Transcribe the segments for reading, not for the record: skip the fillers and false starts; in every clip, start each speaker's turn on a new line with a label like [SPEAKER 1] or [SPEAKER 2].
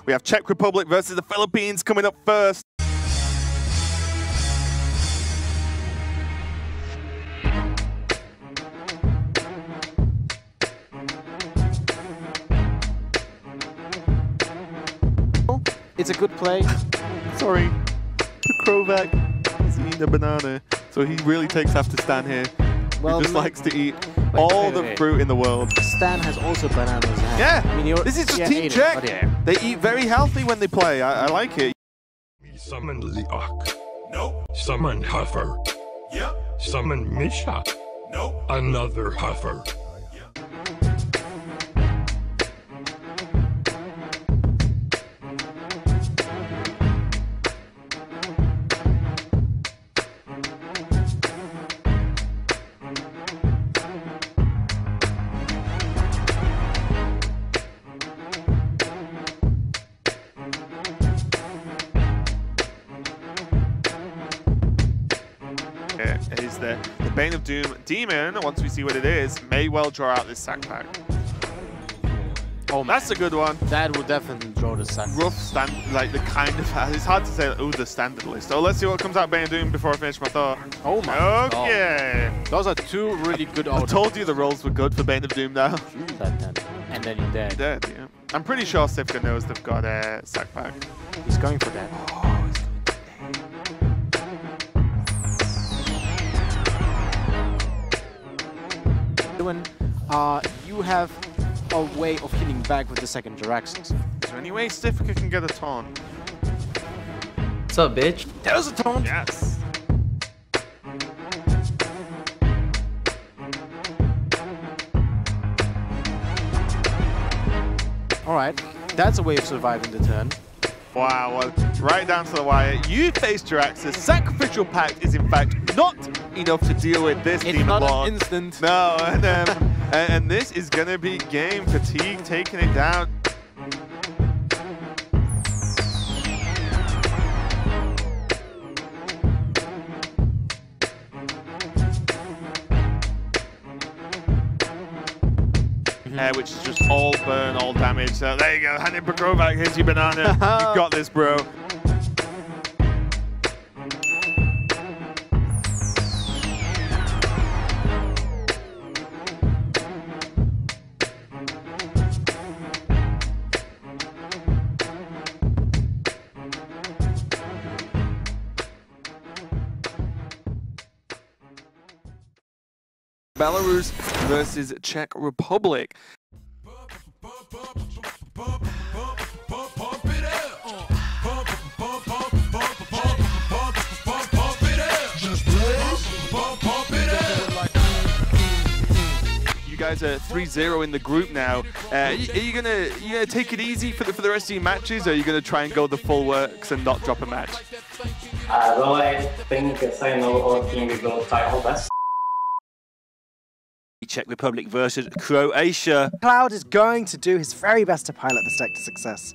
[SPEAKER 1] We have Czech Republic versus the Philippines coming up first.
[SPEAKER 2] It's a good play.
[SPEAKER 1] Sorry, Petrovac is eating a banana, so he really takes after Stan here.
[SPEAKER 2] Well,
[SPEAKER 1] he just likes to eat all the fruit in the world.
[SPEAKER 2] Stan has also bananas.
[SPEAKER 1] Yeah,
[SPEAKER 2] I mean,
[SPEAKER 1] this is just Team Czech.
[SPEAKER 2] Yeah.
[SPEAKER 1] They eat very healthy when they play. I like it.
[SPEAKER 3] Summon Leok. Nope. Summon Huffer. Yep. Summon Misha. Nope. Another Huffer.
[SPEAKER 1] Is the Bane of Doom Demon, once we see what it is, may well draw out this sack pack. Oh, that's a good one.
[SPEAKER 2] That will definitely draw the sack.
[SPEAKER 1] Rough stand, like the kind of, it's hard to say, oh, the standard list. So let's see what comes out Bane of Doom before I finish my thought.
[SPEAKER 2] Oh my
[SPEAKER 1] Okay.
[SPEAKER 2] God. Those are two really good
[SPEAKER 1] I told you the rolls were good for Bane of Doom now.
[SPEAKER 2] And then you're dead.
[SPEAKER 1] Dead, yeah. I'm pretty sure Sivka knows they've got a sack pack.
[SPEAKER 2] He's going for that.
[SPEAKER 1] Oh, he's
[SPEAKER 2] When you have a way of hitting back with the second Jaraxxus.
[SPEAKER 1] Is there any way Sivka can get a taunt?
[SPEAKER 4] What's up, bitch?
[SPEAKER 2] There's a taunt!
[SPEAKER 1] Yes.
[SPEAKER 2] Alright, that's a way of surviving the turn.
[SPEAKER 1] Wow, well, right down to the wire. You face Jaraxxus. Sacrificial Pact is in fact not enough to deal with this
[SPEAKER 2] It's
[SPEAKER 1] Demon
[SPEAKER 2] not
[SPEAKER 1] Lord.
[SPEAKER 2] an instant.
[SPEAKER 1] No, and this is gonna be game. Fatigue taking it down. Which is just all burn, all damage. So there you go, Hanif Petrovac hits you banana. You got this, bro. Belarus versus Czech Republic. You guys are 3-0 in the group now. Are you gonna take it easy for the rest of your matches, or are you gonna try and go the full works and not drop a match?
[SPEAKER 5] Well, I think as I know our team we will try our best.
[SPEAKER 6] Czech Republic versus Croatia.
[SPEAKER 7] Cloud is going to do his very best to pilot this deck to success.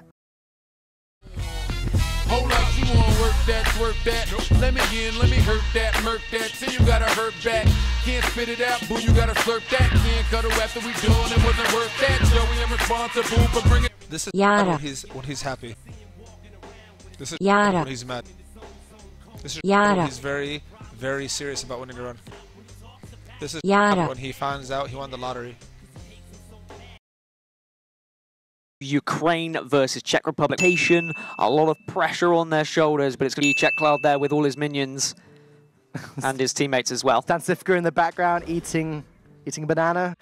[SPEAKER 8] Hold up, you wanna work that, twerk that. Let me in, let me hurt that, murk that. Say you gotta hurt back. Can't spit it out, boo, you gotta slurp that. Can't cuddle after we done, it wasn't worth that. Joey, I'm responsible for bringing.
[SPEAKER 9] This is
[SPEAKER 10] Yara.
[SPEAKER 9] when he's happy. This is
[SPEAKER 10] Yara.
[SPEAKER 9] when he's mad. This is
[SPEAKER 10] Yara.
[SPEAKER 9] when he's very, very serious about winning a run. This is
[SPEAKER 10] Yara.
[SPEAKER 9] when he finds out he won the lottery.
[SPEAKER 6] Ukraine versus Czech Republic. A lot of pressure on their shoulders, but it's going to be Czech Cloud there with all his minions and his teammates as well.
[SPEAKER 7] Stan Sivka in the background eating a banana.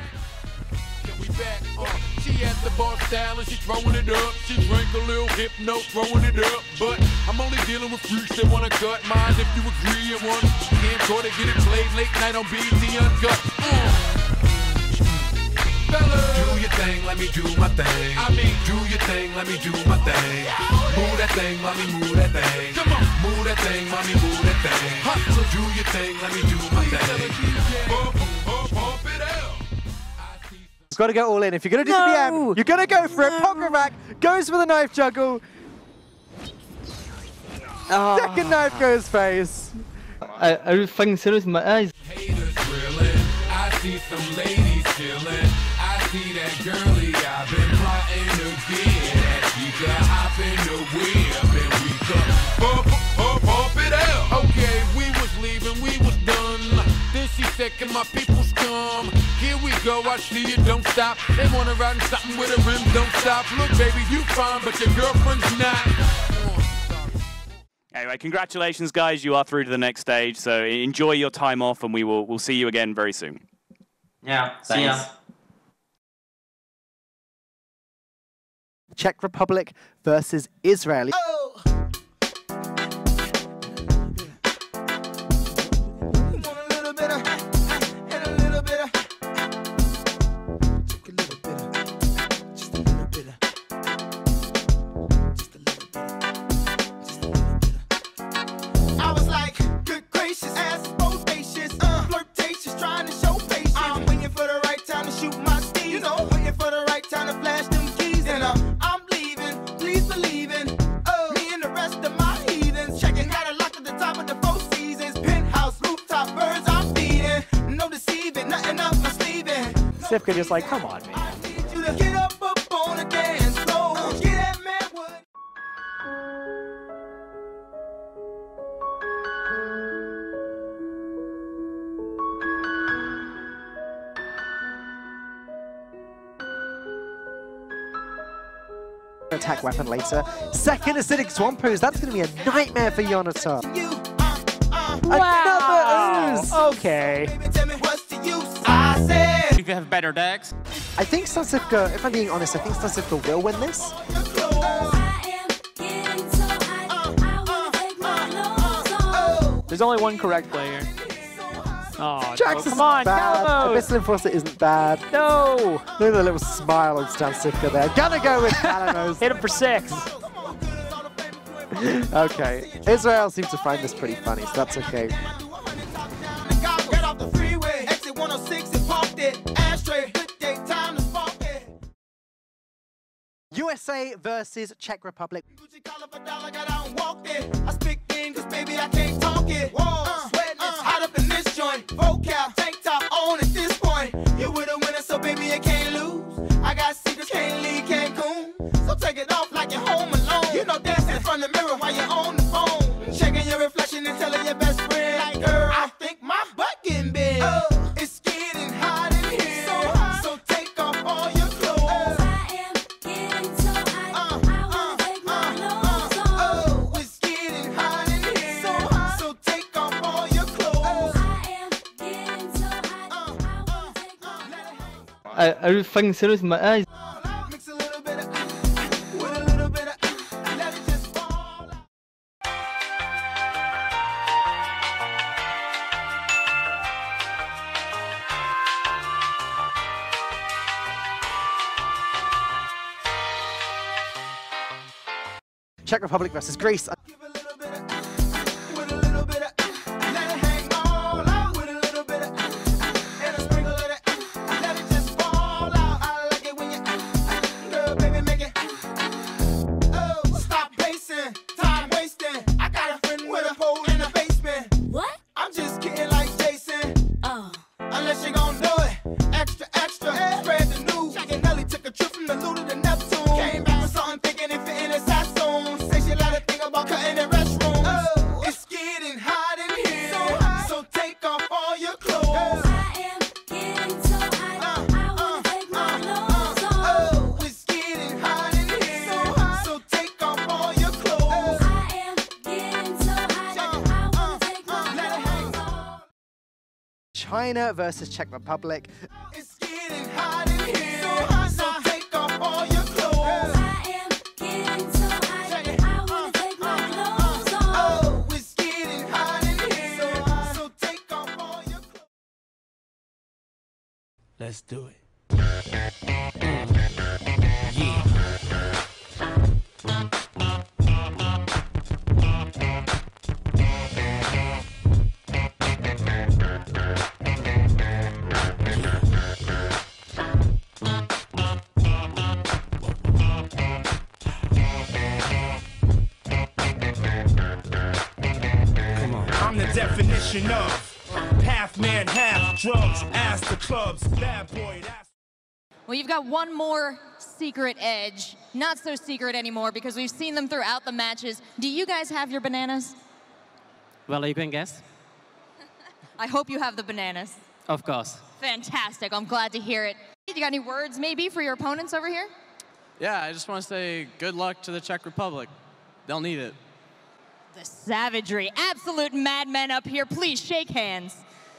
[SPEAKER 8] She at the bar style and she throwing it up. She drank a little hypno, throwing it up. But I'm only dealing with freaks that wanna cut mine. If you agree and want camcorder to get it played late night on BT Uncut. Do your thing, let me do my thing. I mean, do your thing, let me do my thing. Move that thing, mommy, move that thing. Come on, move that thing, mommy, move that thing. So do your thing, let me do my thing. Pump it out.
[SPEAKER 7] Got to go all in. If you're going to do the BM, you're going to go for it. Petrovac goes for the knife juggle. Second knife goes face.
[SPEAKER 4] Are you fucking serious in my eyes?
[SPEAKER 8] Haters drilling. I see some ladies chilling. I see that girlie I've been plotting to get at. and my peoples come. Here we go, I see you don't stop. They wanna ride in something with a rim, don't stop. Look, baby, you fine, but your girlfriend's not.
[SPEAKER 10] Anyway, congratulations, guys. You are through to the next stage. So enjoy your time off, and we'll see you again very soon.
[SPEAKER 5] Yeah, see ya.
[SPEAKER 7] Czech Republic versus Israel. Sivka just like, come on, man. Attack weapon later. Second acidic Swampooze. That's going to be a nightmare for Yonata. Wow. Another ooze. Okay.
[SPEAKER 11] You can have better decks.
[SPEAKER 7] I think Stansivka, if I'm being honest, I think Stansivka will win this.
[SPEAKER 4] There's only one correct player. Oh,
[SPEAKER 7] Jax
[SPEAKER 4] come on,
[SPEAKER 7] bad.
[SPEAKER 4] Calvo!
[SPEAKER 7] Abyssal Enforcer isn't bad.
[SPEAKER 4] No!
[SPEAKER 7] Look at the little smile on Stansivka there. Gonna go with Kalanos.
[SPEAKER 4] Hit him for 6.
[SPEAKER 7] Okay. Israel seems to find this pretty funny, so that's okay. USA versus Czech Republic.
[SPEAKER 12] I speak English, baby, I can't talk it. Sweating, it's hot up in this joint. Vocal, tank top on at this point. You with a winner, so baby, you can't lose. I got secrets, can't leave Cancun. So take it off like you're home alone. You know, dancing in front of the mirror while you're on the phone. Checking your reflection and telling your best friend, like, girl, I think my butt getting big. It's getting hot in here. So hot. So take off all your clothes.
[SPEAKER 4] Are you fucking serious in my eyes?
[SPEAKER 7] Czech Republic versus Greece. China versus Czech Republic.
[SPEAKER 12] It's getting hot in here. So hot, so take off all your clothes. I am getting so hot. I wanna take my clothes off. Oh, it's getting hot in here. So hot, so take off all your clothes.
[SPEAKER 8] Let's do it.
[SPEAKER 13] I'm the definition of half man, half drugs, ass the clubs, bad boy, that's...
[SPEAKER 14] Well, you've got one more secret edge. Not so secret anymore because we've seen them throughout the matches. Do you guys have your bananas?
[SPEAKER 15] Well, you can guess.
[SPEAKER 14] I hope you have the bananas.
[SPEAKER 11] Of course.
[SPEAKER 14] Fantastic. I'm glad to hear it. You got any words maybe for your opponents over here?
[SPEAKER 11] Yeah, I just want to say good luck to the Czech Republic. They'll need it.
[SPEAKER 14] The savagery. Absolute madmen up here. Please shake hands.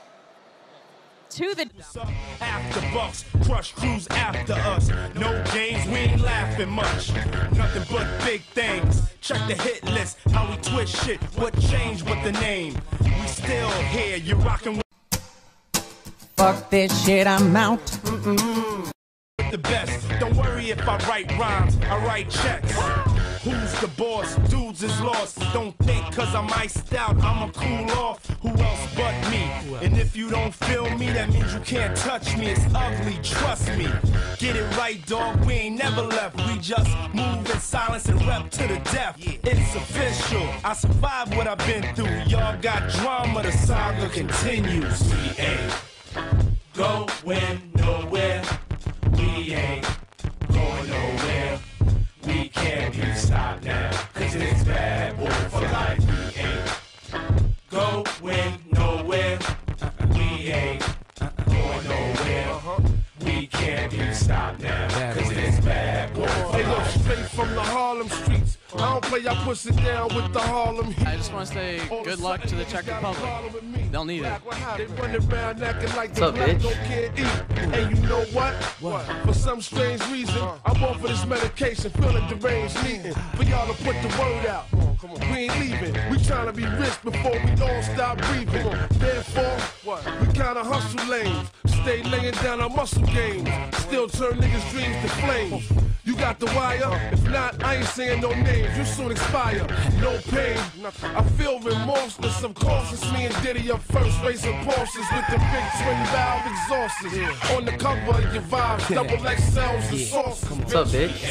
[SPEAKER 14] To the
[SPEAKER 13] After bucks, crush crews after us. No games, we ain't laughing much. Nothing but big things. Check the hit list, how we twist shit. What changed but the name? We still here, you're rocking with
[SPEAKER 15] Fuck this shit, I'm out.
[SPEAKER 13] the best. Don't worry if I write rhymes, I write checks. Who's the boss? Dudes is lost. Don't think cause I'm iced out, I'ma cool off. Who else but me? And if you don't feel me, that means you can't touch me. It's ugly, trust me. Get it right, dog, we ain't never left. We just move in silence and rep to the death. It's official, I survived what I've been through. Y'all got drama, the saga continues. We ain't going nowhere. We ain't going nowhere. We can't be stopped now, cause it's bad boy for life. We ain't going nowhere. We ain't going nowhere. We can't be stopped now, cause it's bad boy for life. Hey, look, straight from the Harlem streets. I don't play, I push it down with the Harlem Heat.
[SPEAKER 11] I just want to say good luck to the Czech Republic. They'll need it.
[SPEAKER 13] They run around acting like
[SPEAKER 11] What's up, bitch?
[SPEAKER 13] can't eat. And you know what? For some strange reason, I'm off of this medication, feeling deranged, needing for y'all to put the word out. We ain't leaving. We trying to be rich before we all stop breathing. Therefore, we kinda hustle lanes. Stay laying down our muscle games. Still turn niggas' dreams to flames. You got the wire? If not, I ain't saying no names. You soon expire. No pain. I feel remorseless. Of course, it's me and Diddy up first, racing Porsches with the big twin valve exhausts. On the cover of your vibes, double XLs and sauces.
[SPEAKER 11] What's up, bitch?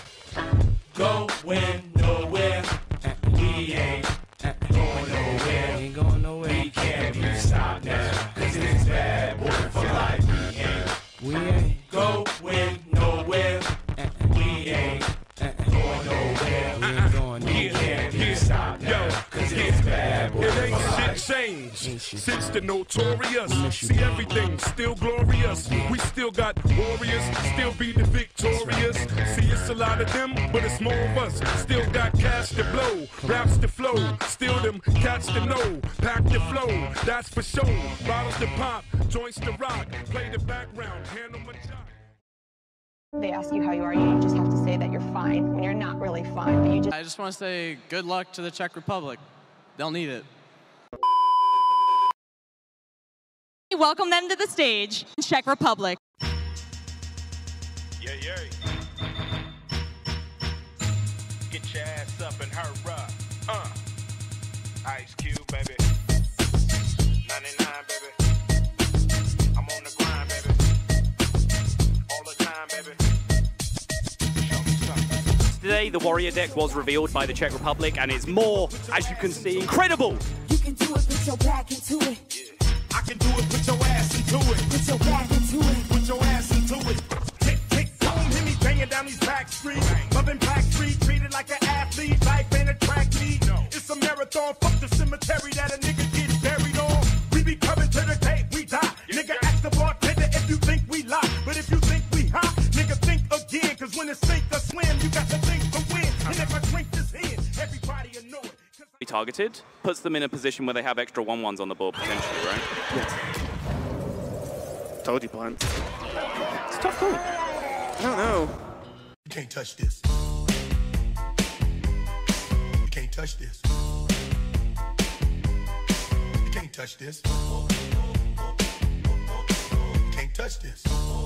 [SPEAKER 13] Going nowhere. We ain't going nowhere.
[SPEAKER 11] Ain't going nowhere.
[SPEAKER 13] We can't be stopped now, cause it's bad boy for life. We ain't going nowhere. We ain't going nowhere. We can't be stopped now, cause it's bad boy for life. Shit changed since the notorious. See everything still glorious. We still got warriors, still be the victorious. See it's a lot of them, but it's more of us. Still got cash to blow, raps to flow. Still them cats to know, pack the flow. That's for sure. Bottles to pop, joints to rock. Play the background, handle my job.
[SPEAKER 16] They ask you how you are, you just have to say that you're fine when you're not really fine. But you just
[SPEAKER 11] I just want to say good luck to the Czech Republic. They'll need it.
[SPEAKER 14] welcome them to the stage, Czech Republic.
[SPEAKER 13] Yeah, yeah. Get your ass up and hurry up. Ice Cube, baby. 99, baby. I'm on the grind, baby. All the time, baby.
[SPEAKER 10] Today, the Warrior deck was revealed by the Czech Republic, and it's more, as you can see, incredible.
[SPEAKER 12] You can do it, put your back into it.
[SPEAKER 13] I can do it, put your ass into it.
[SPEAKER 12] Put your back into it.
[SPEAKER 13] Put your ass into it. Tick, tick, boom, hit me banging down these back streets. Loving Black Street, treated like an athlete. Life ain't a track meet. It's a marathon, fuck the cemetery that a nigga gets buried on. We be coming to the day we die. Nigga, ask the bartender if you think we lie. But if you think we hot, nigga, think again. Cause when it's sink or swim, you got to think to win. And if I drink this in, everybody will know it.
[SPEAKER 10] Targeted, puts them in a position where they have extra 1-1s on the board potentially, right?
[SPEAKER 1] Yes. Told you, Blunt. It's a tough call. I don't know.
[SPEAKER 13] You can't touch this. You can't touch this. You can't touch this. You can't touch this.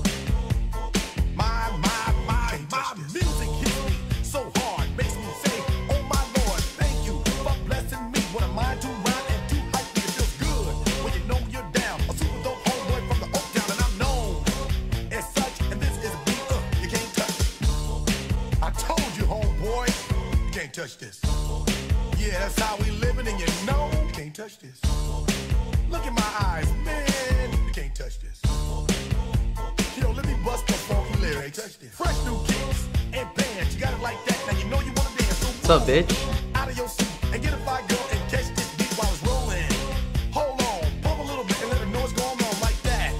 [SPEAKER 13] My music hits me so hard, makes me say, oh my Lord, thank you for blessing me. What am I to rhyme and do like me? It feels good when you know you're down. A super dope homeboy from the Oak Town, and I'm known as such. And this is a beat you can't touch. I told you, homeboy, you can't touch this. Yeah, that's how we living, and you know you can't touch this. Look in my eyes, man, you can't touch this. Yo, let me bust the funky lyrics. Fresh new kicks and bands, you got it like that. Now you know you wanna dance. So
[SPEAKER 11] what's up, bitch?
[SPEAKER 13] Out of your seat and get a fire girl and catch this beat while it's rolling. Hold on, pump a little bit and let the noise go on like that.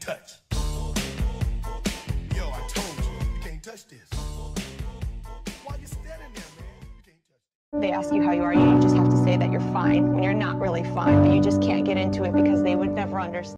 [SPEAKER 13] touch. Yo, I told you, you can't touch this. Why you standing there, man? You can't touch.
[SPEAKER 16] They ask you how you are, you just have to say that you're fine when you're not really fine, but you just can't get into it because they would never understand.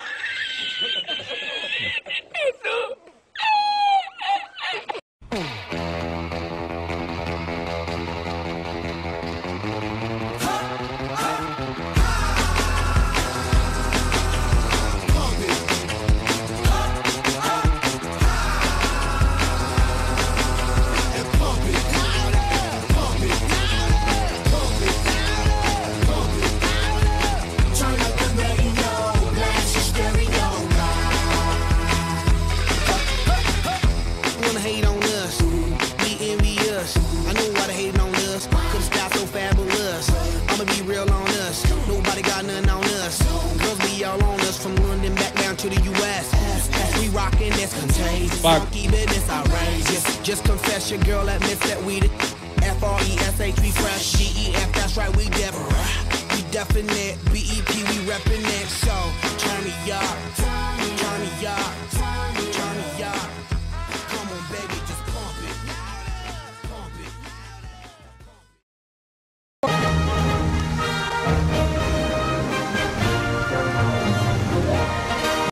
[SPEAKER 12] Just confess your girl admits that we the F-R-E-S-H, we fresh, G-E-F, that's right, we Deborah. We definite, B-E-P, we reppin' it, so turn me up.